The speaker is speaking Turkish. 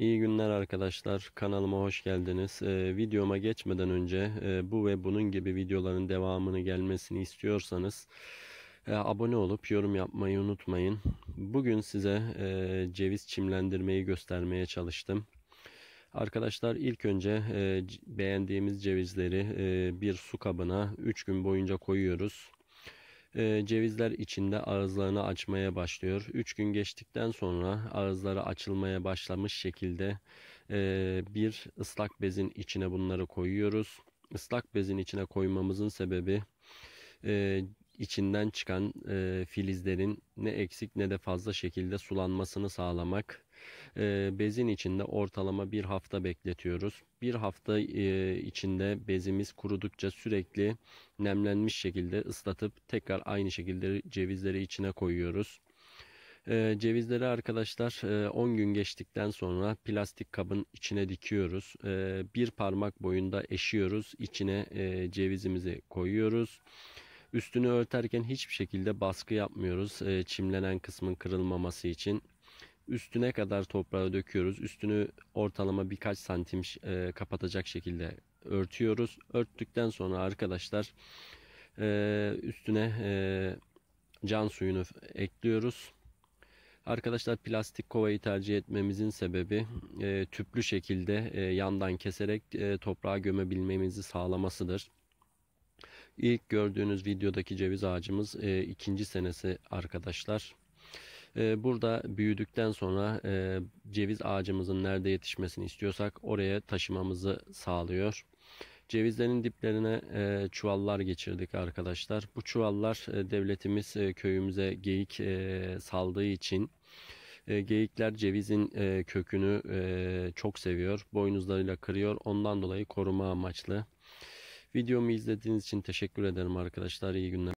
İyi günler arkadaşlar. Kanalıma hoş geldiniz. Videoma geçmeden önce bu ve bunun gibi videoların devamını gelmesini istiyorsanız abone olup yorum yapmayı unutmayın. Bugün size ceviz çimlendirmeyi göstermeye çalıştım. Arkadaşlar ilk önce beğendiğimiz cevizleri bir su kabına 3 gün boyunca koyuyoruz. Cevizler içinde ağızlarını açmaya başlıyor. 3 gün geçtikten sonra ağızları açılmaya başlamış şekilde bir ıslak bezin içine bunları koyuyoruz. Islak bezin içine koymamızın sebebi e, içinden çıkan filizlerin ne eksik ne de fazla şekilde sulanmasını sağlamak. Bezin içinde ortalama bir hafta bekletiyoruz. Bir hafta içinde bezimiz kurudukça sürekli nemlenmiş şekilde ıslatıp tekrar aynı şekilde cevizleri içine koyuyoruz. Cevizleri arkadaşlar 10 gün geçtikten sonra plastik kabın içine dikiyoruz. Bir parmak boyunda eşiyoruz. İçine cevizimizi koyuyoruz. Üstünü örterken hiçbir şekilde baskı yapmıyoruz. Çimlenen kısmın kırılmaması için. Üstüne kadar toprağı döküyoruz. Üstünü ortalama birkaç santim kapatacak şekilde örtüyoruz. Örttükten sonra arkadaşlar üstüne can suyunu ekliyoruz. Arkadaşlar plastik kovayı tercih etmemizin sebebi tüplü şekilde yandan keserek toprağa gömebilmemizi sağlamasıdır. İlk gördüğünüz videodaki ceviz ağacımız ikinci senesi arkadaşlar. Burada büyüdükten sonra ceviz ağacımızın nerede yetişmesini istiyorsak oraya taşımamızı sağlıyor. Cevizlerin diplerine çuvallar geçirdik arkadaşlar. Bu çuvallar devletimiz köyümüze geyik saldığı için geyikler cevizin kökünü çok seviyor. Boynuzlarıyla kırıyor. Ondan dolayı koruma amaçlı. Videomu izlediğiniz için teşekkür ederim arkadaşlar. İyi günler.